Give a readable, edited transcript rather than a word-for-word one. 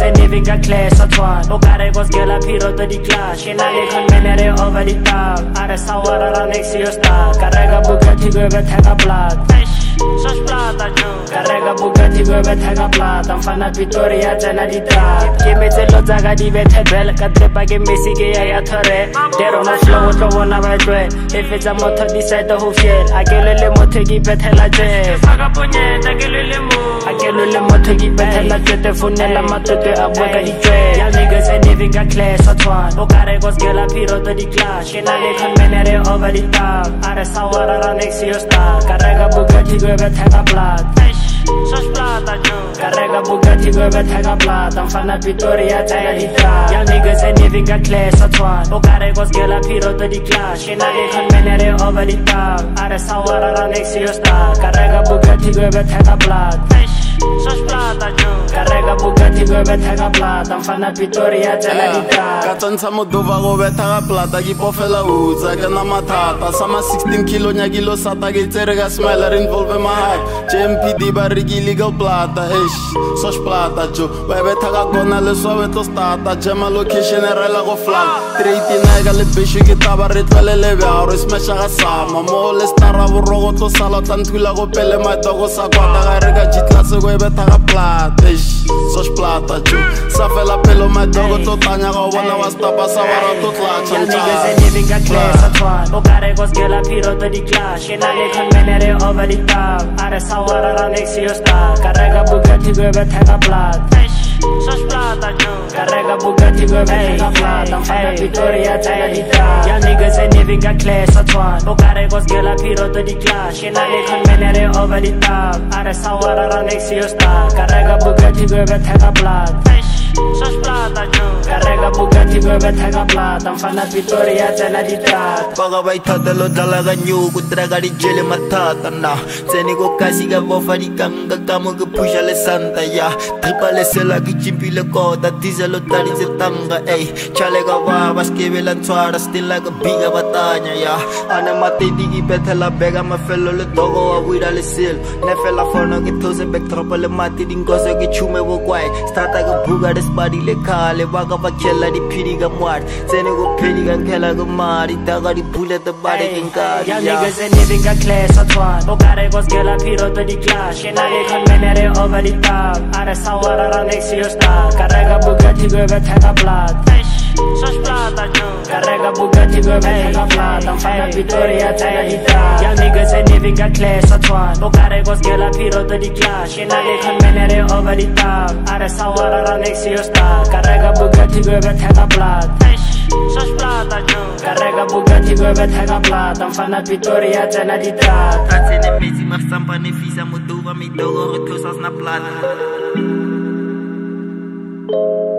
se living ka class sa twan o kare go skela phiro to di class shina le khan menere over the top are sawara ra next year star karega bugatti go be thaka plat shosh plata jo karega bugatti go be thaka plat amfana Victoria jana di trap ke metselo tsaga di bethe bel ka trepa ke messi ke ya thore dero no flow to wona ba twe if it's a motor decide to ho fiel akelele motho ki bethela je saka ponyeta kelele mo akelele motho ki bethela tete funela matote aboka di twe ya niggas and living ka class sa twan o kare go skela phiro to di class shina le khan menere over the top are sawara ra next year star karega bugatti go be thaka plat shosh plata jo karega bugatti go be thaka plat amfana Victoria jaya di trap ya niggas and living ka class sa twan o kare go skela phiro to di class shina le khan menere over the top are sawara ra next year star karega bugatti go be thaka plat shosh plata jo karega bugatti go be thaka plat amfana Victoria jaya di trap ka tsantsa moduva go be thaka plata ki pofela utsa ke na mathata sama 16 kilo nya kilo sata ke tsere ga smile involve my heart JMPD ba re ki legal plata shosh plata jo ba be thaka gona le so to starta jama location e rela go flat 39 ga le bishu ke taba re tlele be a re smash ga sama mo le stara bo rogo to sala tantula go pele ma dogo sa kwata ga re ga jitla se go be thaka plata shosh plata jo sa fela pelo ma dogo to tanya ga bona wa stapa sa wara to tlacha niggas and living ka class sa twan o kare go skela phiro to di class shina le khan menere over the top are sawara ra next year star karega bugatti go be thaka plat shosh plata jo karega bugatti go be thaka plat amfana Victoria jaya di trap ya niggas and living ka class sa twan o kare go skela phiro to di class shina le khan menere over the top are sawara ra next year star karega bugatti go be thaka plat shosh plata jo karega bugatti go be thaka plat amfana Victoria jana di trap baga bai thadalo dalaga nyu kutra gadi jele mathata na tseni go kasi ga bofa di kanga kamo go pusha le santa ya tripale sela ki chimpile ko da dizelo tari se tanga chale ga wa baskebela ntwara still like a biga batanya ya ana mate digi bethela bega ma fello le dogo wa wira le sel ne fela fono ke those back tropale mate dingozo ke chume bo kwai starta ga buga des body le khale baga ba khela di phiri ga mwat tsene go phiri ga khela go mari daga di bule the body kinga ya niggas and living ka class sa twan o kare go skela phiro to di class shina le khan menere over the top are sawara ra next year star karega bugatti go be thaka plat shosh plata jo karega bugatti go be thaka plat amfana Victoria jaya di trap ya niggas and living ka class sa twan o kare go skela phiro to di class shina le khan menere over the top are sawara ra next year star karega bugatti go be thaka plat shosh plata jo karega bugatti go be thaka plat amfana Victoria jana di trap tatsene mezi masamba ne fisa moduva mi dogo re thosas na plata